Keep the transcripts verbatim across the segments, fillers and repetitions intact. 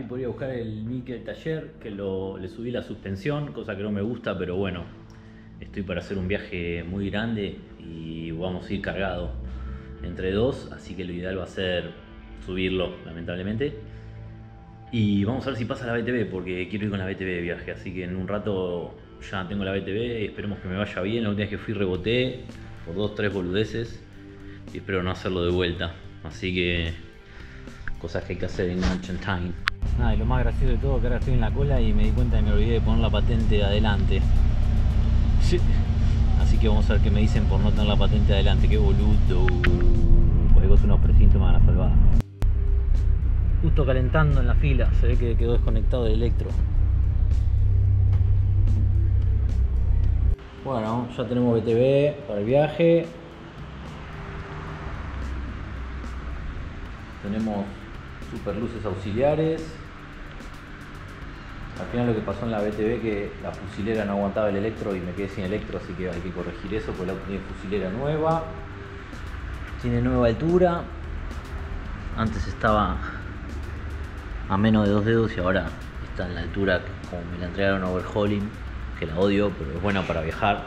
por ir a buscar el mic del taller, que lo, le subí la suspensión, cosa que no me gusta, pero bueno, estoy para hacer un viaje muy grande y vamos a ir cargado entre dos, así que lo ideal va a ser subirlo, lamentablemente. Y vamos a ver si pasa la B T V, porque quiero ir con la B T V de viaje, así que en un rato ya tengo la B T V y esperemos que me vaya bien. La última vez que fui reboté por dos, tres boludeces y espero no hacerlo de vuelta, así que cosas que hay que hacer en Argentine. Ah, y lo más gracioso de todo, que ahora estoy en la cola y me di cuenta que me olvidé de poner la patente de adelante. Sí. Así que vamos a ver qué me dicen por no tener la patente de adelante. Qué boludo. Cualquier cosa, unos precintos me van a salvar. Justo calentando en la fila, se ve que quedó desconectado el electro. Bueno, ya tenemos B T V para el viaje. Tenemos super luces auxiliares. Al final lo que pasó en la B T V que la fusilera no aguantaba el electro y me quedé sin electro, así que hay que corregir eso porque el auto tiene fusilera nueva. Tiene nueva altura. Antes estaba a menos de dos dedos y ahora está en la altura como me la entregaron overhauling, que la odio, pero es buena para viajar.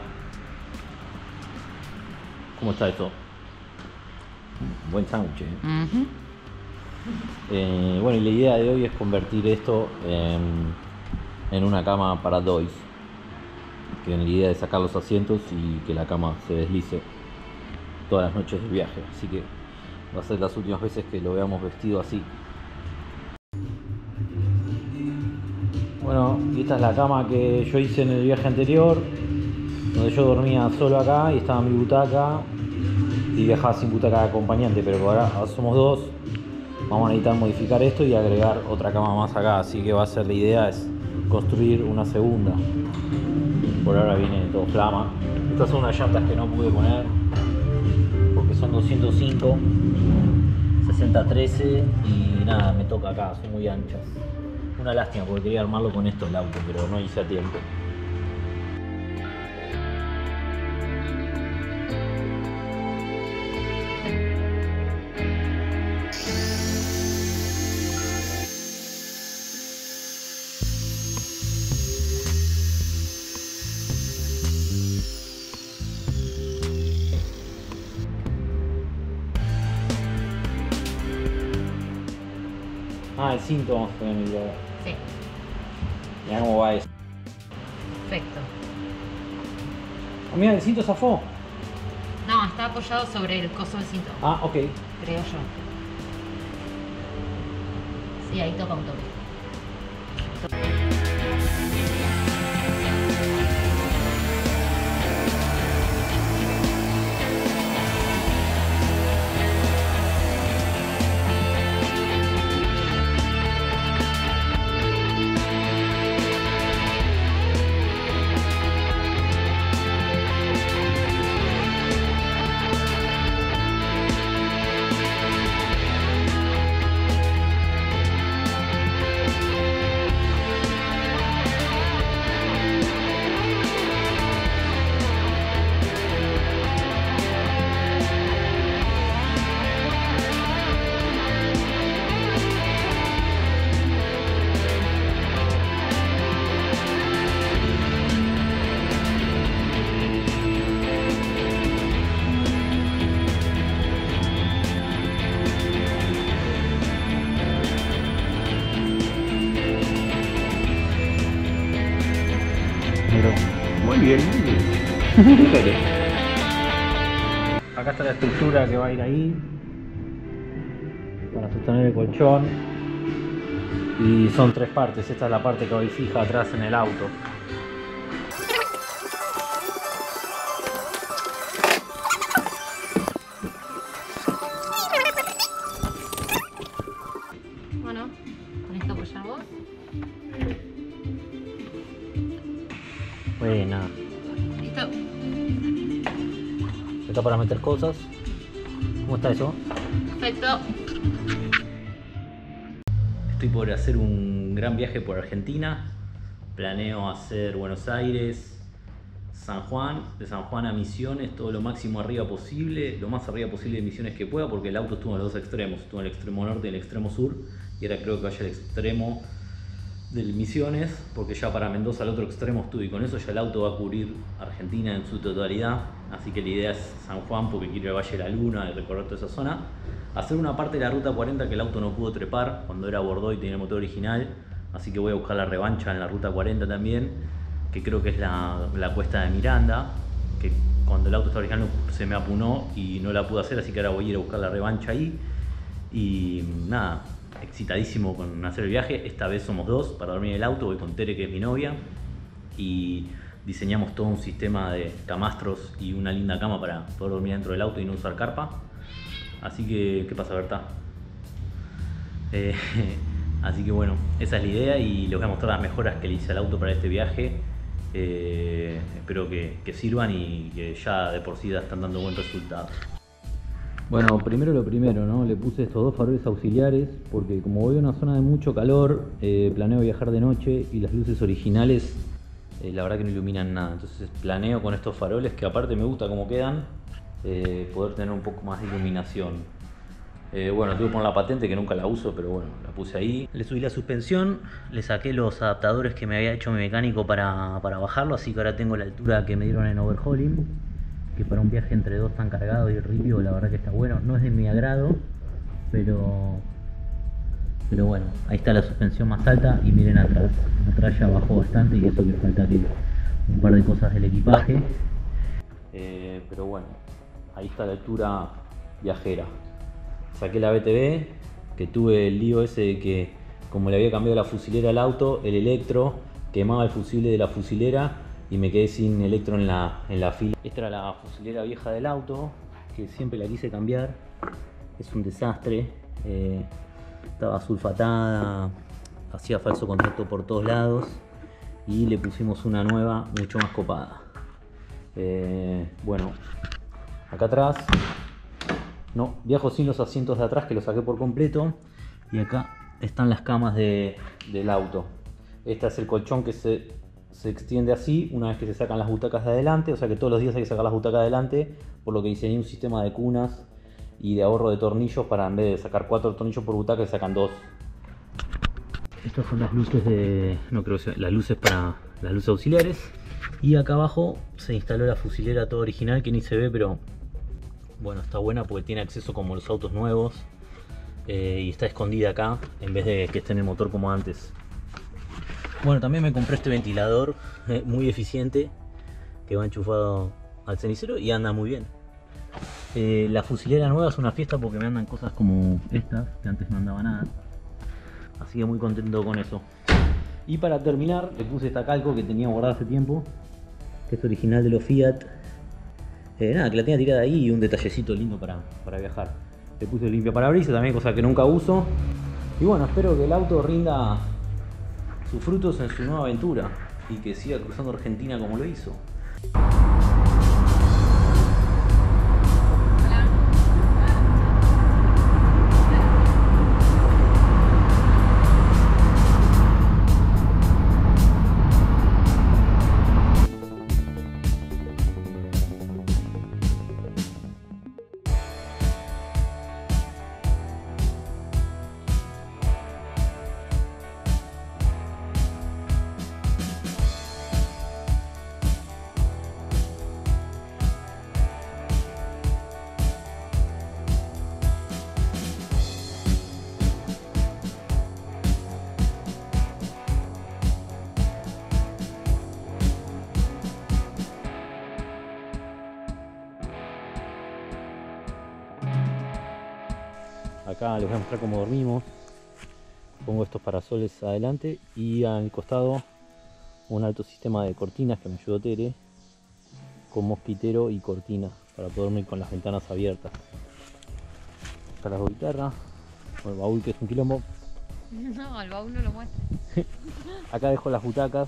¿Cómo está esto? Buen sándwich, ¿eh? Uh-huh. Eh, bueno, y la idea de hoy es convertir esto en, en una cama para dois, que la idea es sacar los asientos y que la cama se deslice todas las noches del viaje, así que va a ser las últimas veces que lo veamos vestido así. Bueno, y esta es la cama que yo hice en el viaje anterior, donde yo dormía solo acá y estaba mi butaca y viajaba sin butaca de acompañante, pero ahora somos dos. Vamos a necesitar modificar esto y agregar otra cama más acá, así que va a ser la idea es construir una segunda. Por ahora viene todo flama. Estas son unas llantas que no pude poner porque son doscientos cinco, sesenta trece y nada, me toca acá, son muy anchas. Una lástima porque quería armarlo con esto el auto, pero no hice a tiempo. Ah, el cinto vamos a poner en el lugar. Sí. Mirá cómo va eso. Perfecto. Ah, mira, el cinto zafó. No, está apoyado sobre el coso del cinto. Ah, ok. Creo yo. Sí, ahí toca un toque. Muy bien, muy bien. Acá está la estructura que va a ir ahí para sostener el colchón. Y son tres partes. Esta es la parte que va a ir fija atrás en el auto. Bueno, con esto apoyar vos. Buena. Listo. Está para meter cosas. ¿Cómo está eso? Perfecto. Estoy por hacer un gran viaje por Argentina. Planeo hacer Buenos Aires, San Juan, de San Juan a Misiones, todo lo máximo arriba posible, lo más arriba posible de Misiones que pueda, porque el auto estuvo en los dos extremos, estuvo en el extremo norte y el extremo sur, y ahora creo que vaya al extremo del Misiones, porque ya para Mendoza al otro extremo estuve, y con eso ya el auto va a cubrir Argentina en su totalidad, así que la idea es San Juan, porque quiero ir al Valle de la Luna y recorrer toda esa zona, hacer una parte de la ruta cuarenta que el auto no pudo trepar cuando era Bordeaux y tenía el motor original, así que voy a buscar la revancha en la ruta cuarenta también, que creo que es la, la cuesta de Miranda, que cuando el auto está original se me apunó y no la pude hacer, así que ahora voy a ir a buscar la revancha ahí. Y nada, excitadísimo con hacer el viaje. Esta vez somos dos para dormir en el auto, voy con Tere, que es mi novia, y diseñamos todo un sistema de camastros y una linda cama para poder dormir dentro del auto y no usar carpa. Así que, ¿qué pasa, Berta? Eh, así que bueno, esa es la idea y les voy a mostrar las mejoras que le hice al auto para este viaje. Eh, espero que, que sirvan y que ya de por sí ya están dando buen resultado. Bueno, primero lo primero, ¿no? Le puse estos dos faroles auxiliares porque como voy a una zona de mucho calor, eh, planeo viajar de noche y las luces originales eh, la verdad que no iluminan nada. Entonces planeo con estos faroles, que aparte me gusta cómo quedan, eh, poder tener un poco más de iluminación. Eh, bueno, tuve que poner la patente, que nunca la uso, pero bueno, la puse ahí. Le subí la suspensión, le saqué los adaptadores que me había hecho mi mecánico para, para bajarlo, así que ahora tengo la altura que me dieron en overhauling, que para un viaje entre dos tan cargado y ripio la verdad que está bueno. No es de mi agrado, pero pero bueno, ahí está la suspensión más alta y miren atrás, atrás ya bajó bastante y eso que falta que un par de cosas del equipaje, eh, pero bueno, ahí está la altura viajera. Saqué la B T V, que tuve el lío ese de que como le había cambiado la fusilera al auto, el electro quemaba el fusible de la fusilera y me quedé sin electro en la, en la fila. Esta era la fusilera vieja del auto, que siempre la quise cambiar, es un desastre, eh, estaba sulfatada, hacía falso contacto por todos lados y le pusimos una nueva mucho más copada. Eh, bueno, acá atrás no viajo sin los asientos de atrás, que los saqué por completo, y acá están las camas de, del auto. Este es el colchón que se, se extiende así una vez que se sacan las butacas de adelante, o sea que todos los días hay que sacar las butacas de adelante, por lo que diseñé un sistema de cunas y de ahorro de tornillos para, en vez de sacar cuatro tornillos por butaca, se sacan dos. Estas son las luces de, no creo que sea, las luces para las luces auxiliares, y acá abajo se instaló la fusilera todo original, que ni se ve, pero bueno, está buena porque tiene acceso como los autos nuevos, eh, y está escondida acá en vez de que esté en el motor como antes. Bueno, también me compré este ventilador eh, muy eficiente, que va enchufado al cenicero y anda muy bien. Eh, la fusilera nueva es una fiesta porque me andan cosas como estas, que antes no andaba nada, así que muy contento con eso. Y para terminar le puse esta calco que tenía guardada hace tiempo, que es original de los Fiat. Eh, nada, que la tenía tirada ahí y un detallecito lindo para, para viajar. Le puse el limpiaparabrisas también, cosa que nunca uso. Y bueno, espero que el auto rinda sus frutos en su nueva aventura y que siga cruzando Argentina como lo hizo. Acá les voy a mostrar cómo dormimos. Pongo estos parasoles adelante y al costado un alto sistema de cortinas que me ayudó Tere, con mosquitero y cortina para poder dormir con las ventanas abiertas. Acá la guitarra, el baúl que es un quilombo. No, el baúl no lo muestra. Acá dejo las butacas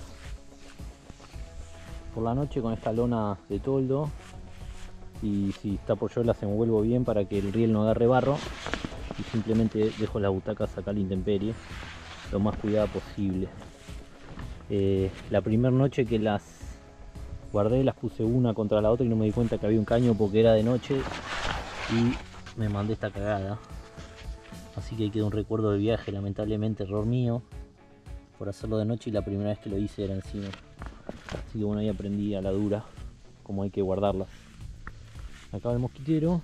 por la noche con esta lona de toldo, y si está por llover las envuelvo bien para que el riel no agarre barro, y simplemente dejo las butacas acá a la intemperie, lo más cuidada posible. Eh, la primera noche que las guardé, las puse una contra la otra y no me di cuenta que había un caño porque era de noche y me mandé esta cagada. Así que ahí quedó un recuerdo de viaje, lamentablemente error mío por hacerlo de noche y la primera vez que lo hice era encima. Así que bueno, ahí aprendí a la dura cómo hay que guardarlas. Acá el mosquitero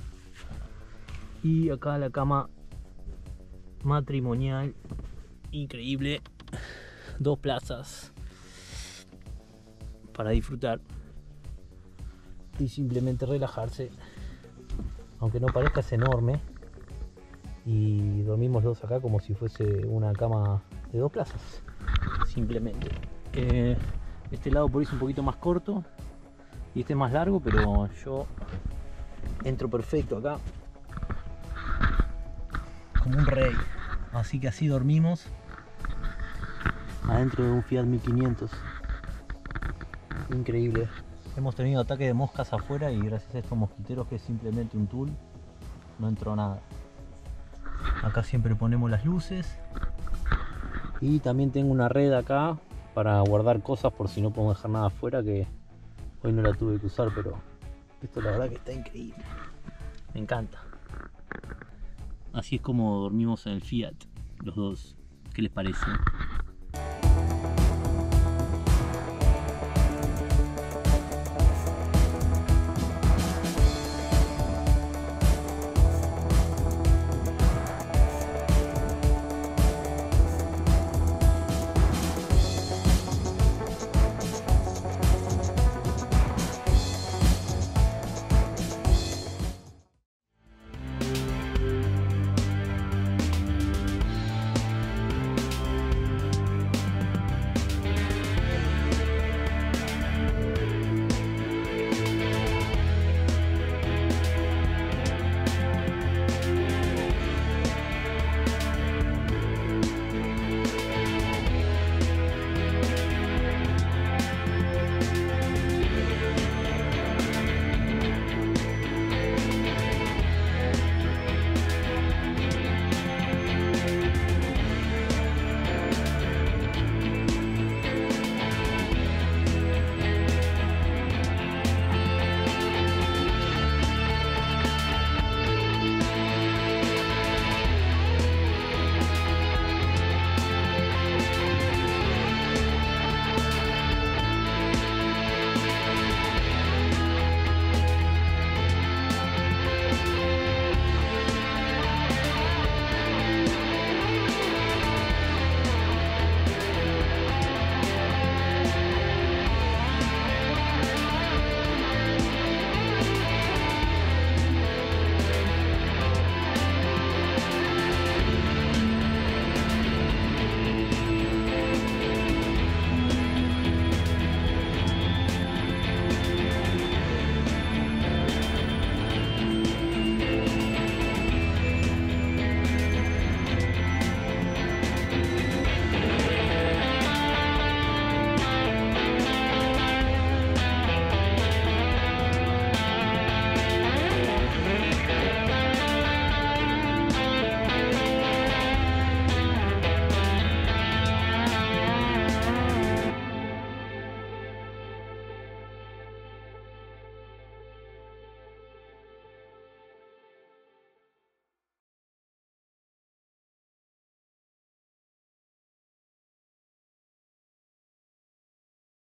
y acá la cama matrimonial, increíble, dos plazas para disfrutar y simplemente relajarse, aunque no parezca, es enorme y dormimos los dos acá como si fuese una cama de dos plazas, simplemente. Eh, este lado por ahí es un poquito más corto y este es más largo, pero yo entro perfecto acá como un rey, así que así dormimos adentro de un Fiat mil quinientos. Increíble. Hemos tenido ataque de moscas afuera y gracias a estos mosquiteros, que es simplemente un tool, no entró nada. Acá siempre ponemos las luces y también tengo una red acá para guardar cosas por si no podemos dejar nada afuera, que hoy no la tuve que usar, pero esto la verdad que está increíble, me encanta. Así es como dormimos en el Fiat los dos. ¿Qué les parece?